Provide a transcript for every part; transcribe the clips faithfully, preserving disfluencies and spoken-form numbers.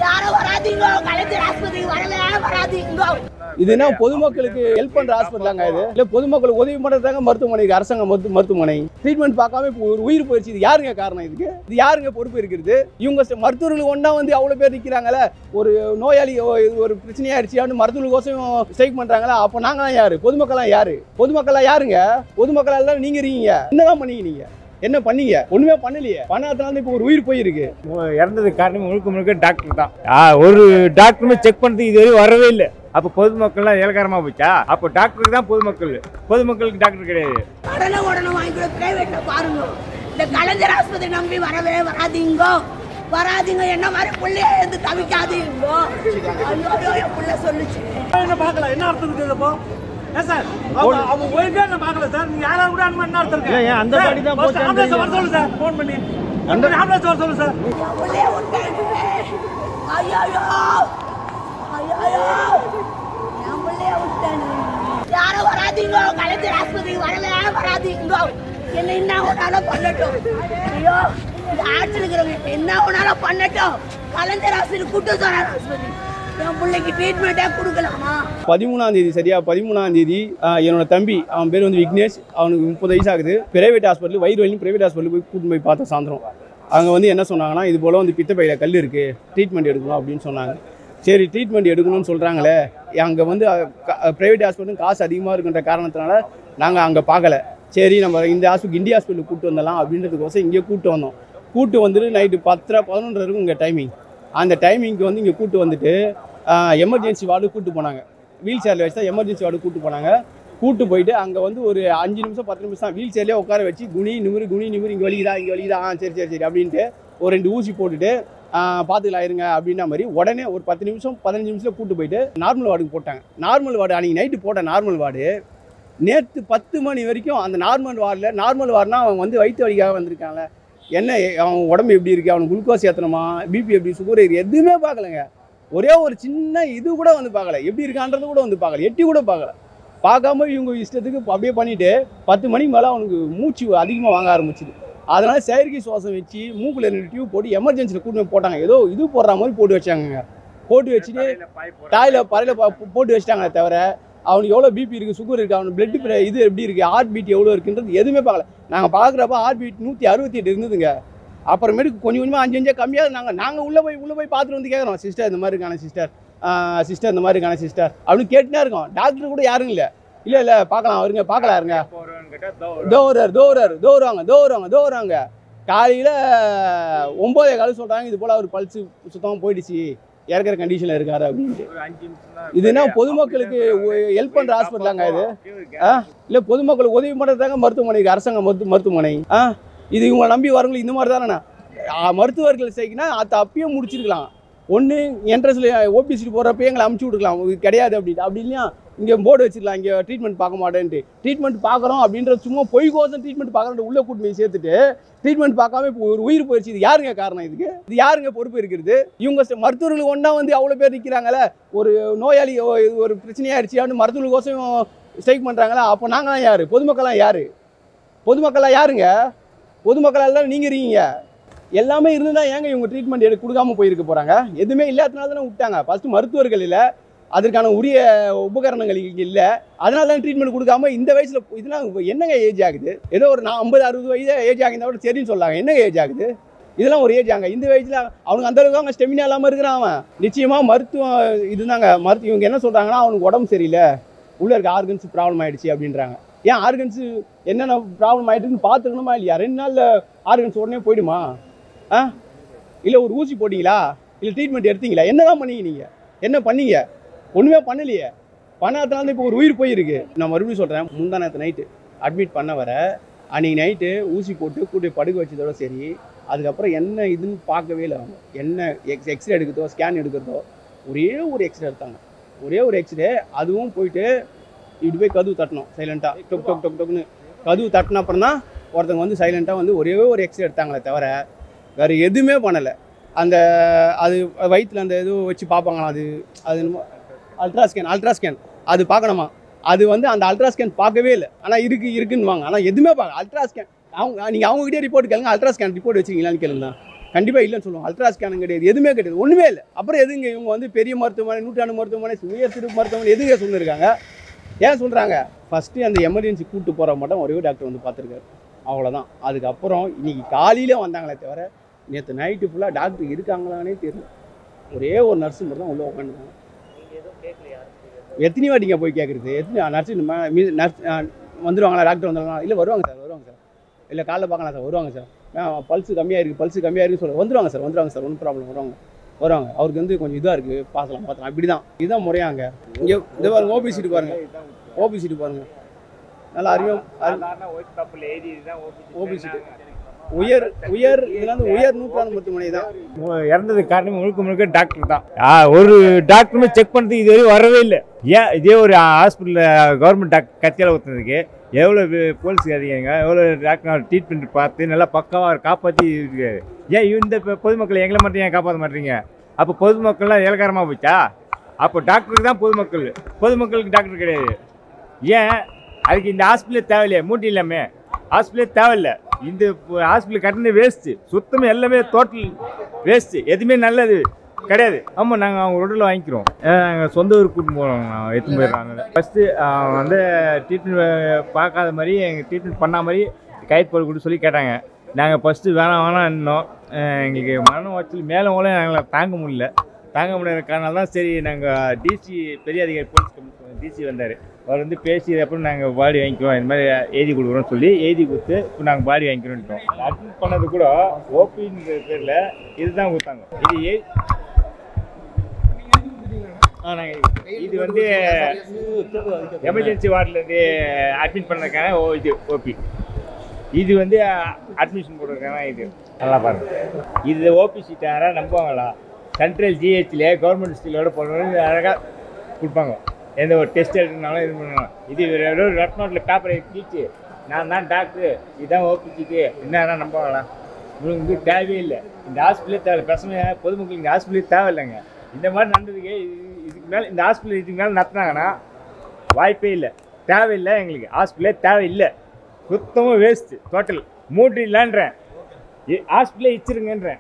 இதுனா பொதுமக்களுக்கு ஹெல்ப் பண்ற ஹாஸ்பிட்டலாங்க இது இல்ல பொதுமக்களுக்கு உதவி பண்றதாங்க மருத்துவமனைக்கு அரசாங்க மருத்துவமனை ட்ரீட்மெண்ட் பார்க்காம ஒரு உயிர் போயிடுச்சு. இது யாருங்க காரணம்? இதுக்கு இது யாருங்க பொறுப்பு இருக்கிறது? இவங்க மருத்துவர்கள் ஒன்னா வந்து அவ்வளவு பேர் நிற்கிறாங்களே, ஒரு நோயாளி ஒரு பிரச்சனையாயிடுச்சு மருத்துவர்களுக்கோசம் ஸ்ட்ரைக் பண்றாங்களா? அப்போ நாங்களாம் யாரு? பொதுமக்கள்லாம் யாரு? பொதுமக்கள்லாம் யாருங்க? பொதுமக்கள் எல்லாம் நீங்க இருக்கீங்க. என்னதான் பண்ணீங்க? நீங்க என்ன பண்ணீங்க? ஒண்ணுமே பண்ணலையே. பண்ணாதனால இப்போ ஒரு உயிர் போயிருக்கு. இறந்ததுக்கு காரணம் முழுக்க முழுக்க டாக்டர் தான். ஒரு டாக்டருமே செக் பண்ணுறதுக்கு இதுவரை வரவே இல்லை. அப்போ பொதுமக்கள்லாம் ஏலக்காரமா போச்சா? அப்போ டாக்டருக்கு தான் பொதுமக்கள், பொதுமக்களுக்கு டாக்டர் கிடையாது. உடனே உடனே வாங்கி பிரைவேட்ல பாருங்க. இந்த கலைஞர் ஆஸ்பத்திரி நம்பி வரவே வராதீங்க, வராதீங்க. என்ன மாதிரி பிள்ளைய எழுந்து தவிக்காதீங்க. ஐயோ என் பிள்ளை சொல்லுச்சு. என்ன பார்க்கல, என்ன அர்த்தம் இருக்குது? இப்போ சார் அவங்க ஒய்ஃபே என்ன பார்க்கல சார். நீங்க யாராவது கூட அந்த மாதிரி என்ன அர்த்தம் இருக்கு? அந்த பாடி தான் போச்சு. ஆம்புலன்ஸ் வர சொல்லு சார், ஃபோன் பண்ணி அந்த ஆம்புலன்ஸ் வர சொல்லு சார். பிள்ளைய விட்டாங்க. ஐயோ ஐயோ என் பிள்ளைய விட்டாங்க. யாரும் வராதீங்க, கலைஞர் ஆஸ்பத்திரிக்கு வரவே வராதீங்க. என்ன என்ன ஒன்னாலும் பண்ணட்டும். ஐயோ இந்த ஆட்சியில் இருக்கிறவங்க என்ன ஒன்னாலும் பண்ணட்டும். கலைஞர் ஆஸ்பத்திரி கூட்டு சொன்னார் ஆஸ்பத்திரி என் பிள்ளைக்கு ட்ரீட்மெண்ட்டே கொடுக்கலாமா? பதிமூணாம் தேதி சரியா பதிமூணாம் தேதி என்னோட தம்பி, அவன் பேர் வந்து விக்னேஷ், அவனுக்கு முப்பது வயசு ஆகுது. பிரைவேட் ஹாஸ்பிட்டல் வயிறு வலி பிரைவேட் ஹாஸ்பிட்டல் போய் கூட்டு போய் பார்த்தேன் சாயந்தரம். அங்கே வந்து என்ன சொன்னாங்கன்னா, இது போல் வந்து பித்தப்பையில் கல் இருக்குது, ட்ரீட்மெண்ட் எடுக்கணும் அப்படின்னு சொன்னாங்க. சரி ட்ரீட்மெண்ட் எடுக்கணும்னு சொல்கிறாங்களே, அங்கே வந்து ப்ரைவேட் ஹாஸ்பிட்டல் காசு அதிகமாக இருக்குன்ற காரணத்தினால நாங்கள் அங்கே பார்க்கல. சரி நம்ம இந்த ஹாஸ்பிட்டல் இந்தியா ஹாஸ்பிட்டலுக்கு கூப்பிட்டு வந்துடலாம் அப்படின்றதுக்கோசம் இங்கே கூப்பிட்டு வந்தோம். கூப்பிட்டு வந்துட்டு நைட்டு பத்தரை பதினொன்றரை இருக்கும் இங்கே டைமிங். அந்த டைமிங்க்கு வந்து இங்கே கூப்பிட்டு வந்துட்டு எமர்ஜென்சி வார்டு கூப்பிட்டு போனாங்க. வீல் சேரில் வச்சு தான் எமர்ஜென்சி வார்டு கூப்பிட்டு போனாங்க. கூப்பிட்டு போயிட்டு அங்கே வந்து ஒரு அஞ்சு நிமிஷம் பத்து நிமிஷம் தான் வீல் சேர்லேயே உட்கார வச்சு குனி நிமிரு குனி நிமிரு இங்கே வலிக்குதா இங்கே வலிக்குதா ஆ சரி சரி சரி அப்படின்ட்டு ஒரு ரெண்டு ஊசி போட்டுட்டு பார்த்துக்கலாம் இருங்க அப்படின்ற மாதிரி உடனே ஒரு பத்து நிமிஷம் பதினஞ்சு நிமிஷம் கூப்பிட்டு போயிட்டு நார்மல் வார்டுக்கு போட்டாங்க. நார்மல் வார்டு அன்றைக்கி நைட்டு போட்ட நார்மல் வார்டு நேற்று பத்து மணி வரைக்கும் அந்த நார்மல் வார்டில் நார்மல் வார்டுனா அவன் வந்து வயிற்று வலிக்காக வந்திருக்காங்க. என்ன அவன் உடம்பு எப்படி இருக்குது, அவனுக்கு குளுக்கோஸ் ஏற்றணுமா, பிபி எப்படி, சுகர் இருக்குது, எதுவுமே பார்க்கலங்க. ஒரே ஒரு சின்ன இது கூட வந்து பார்க்கல, எப்படி இருக்கான்றது கூட வந்து பார்க்கல, எட்டி கூட பார்க்கல. பார்க்காம இவங்க இஷ்டத்துக்கு அப்படியே பண்ணிவிட்டு பத்து மணிக்கு மேலே அவனுக்கு மூச்சு அதிகமாக வாங்க ஆரம்பிச்சிது. அதனால் செயற்கை சுவாசம் வச்சு மூக்கில் ரெண்டு டியூப் போட்டு எமர்ஜென்சியில் கூட்டு போட்டாங்க. ஏதோ இது போடுற மாதிரி போட்டு வச்சாங்க. போட்டு வச்சுட்டு டாயில் பறையில் போட்டு வச்சிட்டாங்க. தவிர அவனுக்கு எவ்வளோ பிபி இருக்குது, சுகர் இருக்குது, அவனுக்கு பிளட் இது எப்படி இருக்குது, ஹார்ட் பீட் எவ்வளோ இருக்குன்றது எதுவுமே பார்க்கல. நாங்கள் பார்க்குறப்ப ஹார்ட் பீட் நூற்றி அறுபத்தி எட்டு இருந்ததுங்க. அப்புறமேட்டுக்கு கொஞ்சம் கொஞ்சமாக அஞ்சு அஞ்சா கம்மியாக நாங்கள் நாங்கள் உள்ளே போய் உள்ளே போய் பார்த்துட்டு வந்து கேட்குறோம், சிஸ்டர் இந்த மாதிரி இருக்கான சிஸ்டர் சிஸ்டர் இந்த மாதிரி இருக்கான சிஸ்டர் அப்படின்னு கேட்டுனே இருக்கோம். டாக்டர் கூட யாரும் இல்லை இல்லை இல்லை பார்க்கலாம் வருங்க பார்க்கலாம் இருங்க தோறார் தோறார் தோறாங்க தோறாங்க தோறாங்க காலையில் ஒம்போதே காலம் சொல்கிறாங்க இது போல் அவர் பல்ஸு சுத்தமாக போயிடுச்சு, இறக்குற கண்டிஷனில் இருக்காரு அப்படின்ட்டு. இதுனா பொதுமக்களுக்கு ஹெல்ப் பண்ணுற ஹாஸ்பிட்டலாங்க இது? ஆ இல்லை பொதுமக்களுக்கு உதவி பண்ணுறதாங்க மருத்துவமனைக்கு அரசாங்க மருத்துவ மருத்துவமனை. ஆ இது இவங்க நம்பி வரவங்களுக்கு இந்த மாதிரி தானே மருத்துவர்கள் செய்யினா அதை அப்பயே முடிச்சிருக்கலாம். ஒன்று என்ட்ரன்ஸில் ஓபிசிட்டு போகிறப்ப எங்களை அமுச்சு விட்டுக்கலாம், இது கிடையாது அப்படின்ட்டு. அப்படி இல்லையா இங்கே போர்டு வச்சிடலாம், இங்கே ட்ரீட்மெண்ட் பார்க்க மாட்டேன்ட்டு. ட்ரீட்மெண்ட் பார்க்குறோம் அப்படின்ற சும்மா பொய் கோசம் ட்ரீட்மெண்ட் பார்க்குறோம் உள்ளே கூட்டு போய் சேர்த்துட்டு ட்ரீட்மெண்ட் பார்க்காம இப்போ ஒரு உயிர் போயிடுச்சு. இது யாருங்க காரணம்? இதுக்கு இது யாருங்க பொறுப்பு இருக்கிறது? இவங்க மருத்துவர்கள் ஒன்றா வந்து அவ்வளோ பேர் நிற்கிறாங்களே, ஒரு நோயாளி ஒரு பிரச்சனையாயிடுச்சு மருத்துவர்களுக்கோசம் ஸ்ட்ரைக் பண்ணுறாங்களா? அப்போ நாங்களாம் யார்? பொதுமக்கள்லாம் யார்? பொதுமக்கள்லாம் யாருங்க? பொதுமக்கள் எல்லாம் நீங்கள் இருக்கீங்க. எல்லாமே இருந்தால் ஏங்க இவங்க ட்ரீட்மெண்ட் எடுக்க கொடுக்காம போயிருக்க போகிறாங்க? எதுவுமே இல்லாதனால தானே விட்டாங்க. ஃபஸ்ட்டு மருத்துவர்கள் இல்லை, அதற்கான உரிய உபகரணங்கள் இல்லை, அதனால தான் ட்ரீட்மெண்ட் கொடுக்காம இந்த வயசில் இதெல்லாம் என்னங்க ஏஜ் ஆகுது? ஏதோ ஒரு நான் ஐம்பது அறுபது வயது ஏஜ் ஆகிருந்தா கூட சரின்னு சொல்லாங்க. என்னங்க ஏஜ் ஆகுது? இதெல்லாம் ஒரு ஏஜ் ஆங்க. இந்த வயசில் அவனுக்கு அந்தளவுக்கு அவங்க ஸ்டெமினா இல்லாமல் இருக்கிறான். அவன் நிச்சயமாக மருத்துவம் இதுதாங்க மருத்துவம். இவங்க என்ன சொல்கிறாங்கன்னா அவனுக்கு உடம்பு சரியில்லை, உள்ளே இருக்க ஆர்கன்ஸ் ப்ராப்ளம் ஆகிடுச்சு அப்படின்றாங்க. ஏன் ஆர்கன்ஸு என்னென்ன ப்ராப்ளம் ஆகிட்டுன்னு பார்த்துக்கணுமா இல்லையா? ரெண்டு நாளில் ஆர்கன்ஸ் உடனே போயிடுமா? ஆ இல்லை ஒரு ஊசி போட்டிங்களா, இல்லை ட்ரீட்மெண்ட் எடுத்தீங்களா, என்ன தான் பண்ணீங்க? நீங்கள் என்ன பண்ணீங்க? ஒன்றுமே பண்ணலையே. பண்ணாதனால இப்போ ஒரு உயிர் போயிருக்கு. நான் மறுபடியும் சொல்கிறேன், முந்தா நேற்று நைட்டு அட்மிட் பண்ண வர அன்றைக்கி நைட்டு ஊசி போட்டு கூட்டி படுக்க வச்சதோட சரி, அதுக்கப்புறம் என்ன இதுன்னு பார்க்கவே இல்லை. அவங்க என்ன எக்ஸ் எக்ஸ்ரே எடுக்கிறதோ ஸ்கேன் எடுக்கிறதோ ஒரே ஒரு எக்ஸ்ரே எடுத்தாங்க. ஒரே ஒரு எக்ஸ்ரே, அதுவும் போயிட்டு இப்படி போய் கதவு தட்டணும் சைலண்ட்டாக, டொக் டொக் டொக் டொக்னு கதவு தட்டின அப்புறம் தான் ஒருத்தவங்க வந்து சைலண்ட்டாக வந்து ஒரே ஒரு எக்ஸ்ரே எடுத்தாங்களே தவிர வேறு எதுவுமே பண்ணலை. அந்த அது வயிற்றில் அந்த இது வச்சு பார்ப்பாங்களா, அது அது அல்ட்ரா ஸ்கேன் அல்ட்ரா ஸ்கேன் அது பார்க்கணுமா? அது வந்து அந்த அல்ட்ரா ஸ்கேன் பார்க்கவே இல்லை. ஆனால் இருக்குது இருக்குன்னு வாங்க, ஆனால் எதுவுமே பார்க்க அல்ட்ரா ஸ்கேன் அவங்க நீங்கள் அவங்ககிட்டே ரிப்போர்ட் கேளுங்க, அல்ட்ரா ஸ்கேன் ரிப்போர்ட் வச்சுருக்கீங்களான்னு கேளுங்க. கண்டிப்பாக இல்லைன்னு சொல்லுவோம். அல்ட்ரா ஸ்கேனும் கிடையாது, எதுவுமே கிடையாது, ஒன்றுமே இல்லை. அப்புறம் எதுங்க இவங்க வந்து பெரிய மருத்துவமனை, நூற்றாண்டு மருத்துவமனை, உயர் சிறு மருத்துவமனை எதுங்க சொல்லியிருக்காங்க? ஏன் சொல்கிறாங்க? ஃபஸ்ட்டு அந்த எமர்ஜென்சி கூப்பிட்டு போகிற மட்டும் ஒரே டாக்டர் வந்து பார்த்துருக்காரு, அவ்வளோதான். அதுக்கப்புறம் இன்றைக்கி காலையில் வந்தாங்களே தவிர நேற்று நைட்டு ஃபுல்லாக டாக்டர் இருக்காங்களானே தெரியல. ஒரே ஒரு நர்ஸு மட்டும் தான் உள்ளே உட்காந்துருக்காங்க. எத்தனை வாட்டிங்க போய் கேட்குறது? எத்தனை நர்ஸு நர்ஸ் வந்துடுவாங்களா? டாக்டர் வந்துடுவாங்களா? இல்லை வருவாங்க சார், வருவாங்க சார். இல்லை காலைல பார்க்கலாம் சார், வருவாங்க சார். பல்ஸு கம்மியாக இருக்குது, பல்ஸு கம்மியாக இருக்குன்னு சொல்ல வந்துடுவாங்க சார், வந்துடுவாங்க சார், ஒன்றும் ப்ராப்ளம், வருவாங்க வருவாங்க. அவருக்கு வந்து கொஞ்சம் இதாக இருக்குது, பார்க்கலாம் பார்க்கலாம் இப்படி தான். இதுதான் முறையாங்க. இங்கே இது பாருங்க, ஓபி சீட்டு பாருங்கள், ஓபி சீட்டு பாருங்கள், நல்லா அறிவும் ஓபி சீட்டு உயர் உயர் இதெல்லாம் உயர் நூற்றாண்டு மருத்துவமனை தான். இறந்ததுக்கு காரணம் முழுக்க முழுக்க டாக்டர் தான். ஒரு டாக்டருமே செக் பண்ணுறதுக்கு இது வரையும் வரவே இல்லை. ஏன் இதே ஒரு ஹாஸ்பிட்டலில் கவர்மெண்ட் டாக்டர் கத்தியால் ஊற்றுனதுக்கு எவ்வளோ போலீஸ் அதிகாரிங்க, எவ்வளோ டாக்டர் ட்ரீட்மெண்ட் பார்த்து நல்லா பக்காவாக காப்பாற்றி இருக்காரு. ஏன் இந்த பொதுமக்களை எங்களை மட்டும் ஏன் காப்பாற்ற மாட்டீங்க? அப்போ பொதுமக்கள்லாம் இலக்காரமாக போச்சா? அப்போ டாக்டருக்கு தான் பொதுமக்கள், பொதுமக்களுக்கு டாக்டர் கிடையாது. ஏன் அதுக்கு இந்த ஹாஸ்பிட்டலே தேவையில்லையே? மூட்டி இல்லாமே ஹாஸ்பிட்டலே தேவையில்லை. இந்த ஹாஸ்பிட்டல் கட்டின வேஸ்ட்டு, சுத்தமாக எல்லாமே டோட்டல் வேஸ்ட்டு, எதுவுமே நல்லது கிடையாது. ஆமாம், நாங்கள் அவங்க ரோட்டில் வாங்கிக்கிறோம். நாங்கள் சொந்த ஊருக்கு கூட்டின்னு போகிறோம், எடுத்துன்னு போயிடுறாங்க. ஃபஸ்ட்டு வந்து ட்ரீட்மெண்ட் பார்க்காத மாதிரி எங்கள் ட்ரீட்மெண்ட் பண்ண மாதிரி கைது போட கூட சொல்லி கேட்டாங்க. நாங்கள் ஃபஸ்ட்டு வேணாம் வேணாம் இருந்தோம். எங்களுக்கு மரண வச்சல் மேலே மூலம் எங்களை தாங்க முடியல. தாங்க முடியாத காரணம் தான் சரி நாங்கள் டிசி பெரிய அதிகாரி போலீஸ் கமிஷனர் டிசி வந்தார். அவர் வந்து பேசி அப்புறம் நாங்கள் பாடி வாங்கிக்குவோம், இந்த மாதிரி எழுதி கொடுக்குறோன்னு சொல்லி எழுதி கொடுத்து இப்போ நாங்கள் பாடி வாங்கிக்கிறோன்ட்டோம். அட்மிட் பண்ணது கூட ஓபின்ற பேரில் இதுதான் கொடுத்தாங்க. இது ஏ ஆ நாங்கள் இது வந்து எமர்ஜென்சி வார்டிலேருந்து அட்மிட் பண்ணதுக்கான ஓ இது ஓபி. இது வந்து அட்மிஷன் போடுறதுக்கான இது. நல்லா பாருங்கள், இது ஓபி சீட்டை யாராவது நம்புவாங்களா? சென்ட்ரல் ஜிஹெச்சில் கவர்மெண்ட் ஸ்கூலோட போடுறது அழகாக கொடுப்பாங்க. எந்த ஒரு டெஸ்ட் எடுக்கணுனாலும் இது பண்ணலாம். இது வெறும் ரெட் நோட்டில் பேப்பரை கீழ்ச்சி நான் தான் டாக்டரு, இதுதான் ஓபிசிக்கு என்ன நம்புவாங்களா? உங்களுக்கு தேவையே இல்லை. இந்த ஹாஸ்பிட்டலே தேவை, பிரச்சனை பொதுமக்களுக்கு இந்த ஹாஸ்பிட்டலே தேவையில்லைங்க. இந்த மாதிரி நடந்ததுக்கு இதுக்கு மேலே இந்த ஹாஸ்பிட்டல் இதுக்கு மேலே நடத்துனாங்கன்னா வாய்ப்பே இல்லை, தேவையில்லை. எங்களுக்கு ஹாஸ்பிட்டலே தேவையில்லை, சுத்தமாக வேஸ்ட்டு டோட்டல். மூட்டு இல்லைன்றேன், ஹாஸ்பிட்டலே இச்சிருங்கன்றேன்.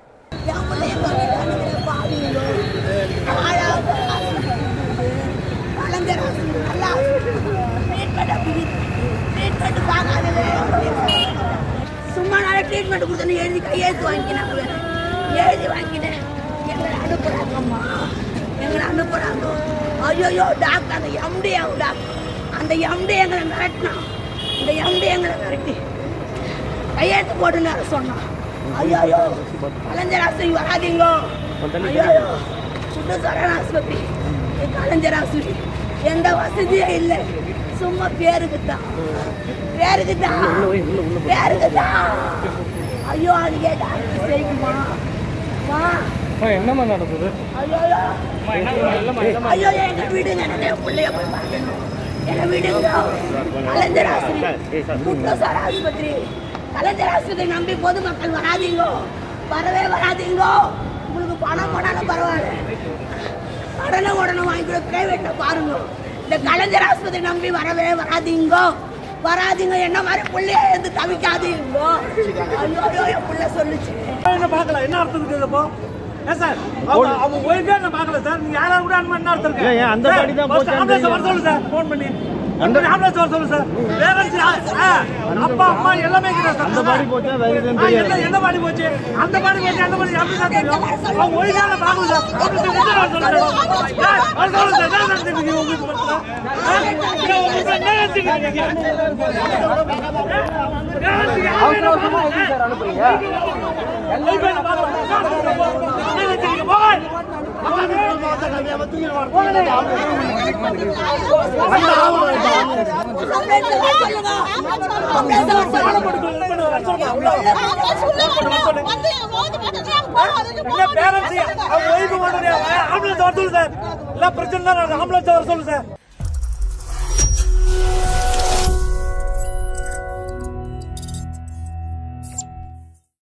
சும்மா நாளை ட்ரீட்மெண்ட் கொடுத்தேன்னு எழுதி கையெழுத்து வாங்கினாங்க, எழுதி வாங்கினேன். எங்களை அனுப்புறாங்கம்மா, எங்களை அனுப்புறாங்க. ஐயோ டாக்டர், அந்த எம்டி டாக்டர், அந்த எம்டி எங்களை மிரட்டினான். இந்த எம்டி எங்களை மிரட்டி கையெழுத்து போட்டுன்னு சொன்னான். ஐயோ கலைஞர் ஆஸ்பத்திரி வராதிங்கோ, ஐயோ சுற்றுச்சூழல் ஆஸ்பத்திரி, கலைஞர் ஆஸ்பத்திரி எந்த வசதியும் இல்லை, சும்மா பேருக்கு தான், பேருக்கு தான், பேருக்கு தான். ஐயோ அதுக்கே டாக்டர் செய்யுமா? என்னம்மா நடந்தது? ஐயோ ஐயோ எங்க வீடுங்க, என் பிள்ளைய போய் பார்க்கணும், எங்க வீடுங்க. கலைஞர் ஆஸ்பத்திரி, சுற்றுச்சூழல் ஆஸ்பத்திரி, கலைஞர் ஆஸ்பத்திரி நம்பி பொதுமக்கள் வராதிங்கோ, வரவே வராதிங்கோ. உங்களுக்கு பணம் போனாலும் பரவாயில்ல, கடனை உடனே வாங்கிக்கூட பிரைவேட்ல பாருங்க. இந்த கலைஞர் ஆஸ்பத்திரி நம்பி வரவே வராதிங்கோ, வராதிங்க. என்ன மாதிரி பிள்ளைய இருந்து தவிக்காதீங்கோ. ஐயோ என் பிள்ளை சொல்லுச்சு. என்ன பார்க்கல, என்ன அர்த்தம் இருக்குது இப்போ? ஏன் சார் அவங்க அவங்க ஒய்ஃபே என்ன பார்க்கல சார்? நீங்க யாராவது கூட அனுமதி என்ன அர்த்தம் இருக்கு? ஏன் அந்த பாடி தான் போச்சு? ஆம்புலன்ஸ் வர சொல்லு சார், ஃபோன் பண்ணி அந்த ஆம்புலன்ஸ் வர சொல்லு சார். பேரண்ட்ஸ் அப்பா அம்மா எல்லாமே இருக்கிற சார். அந்த பாடி போச்சா வேற எதுவும் தெரியாது. என்ன என்ன பாடி போச்சு? அந்த பாடி போச்சு, அந்த பாடி அப்படி சார் தெரியும். அவங்க ஒய்ஃபே என்ன பார்க்கல சார். அப்படி சொல்லி வர சொல்லு சார். வர சொல்லு சார். என்ன நடந்துருக்கு உங்களுக்கு மட்டும்? நீங்க உங்களுக்கு என்ன நடந்துருக்கு? அவசர அவசரமா எதுக்கு சார் அனுப்புறீங்க? ஒய்ஃபே என்ன பார்க்கல. என்ன நடந்துருக்கு? போங்க. பிரச்சனை தான் ஆம்புலன்ஸ் வர சொல்லு சார்.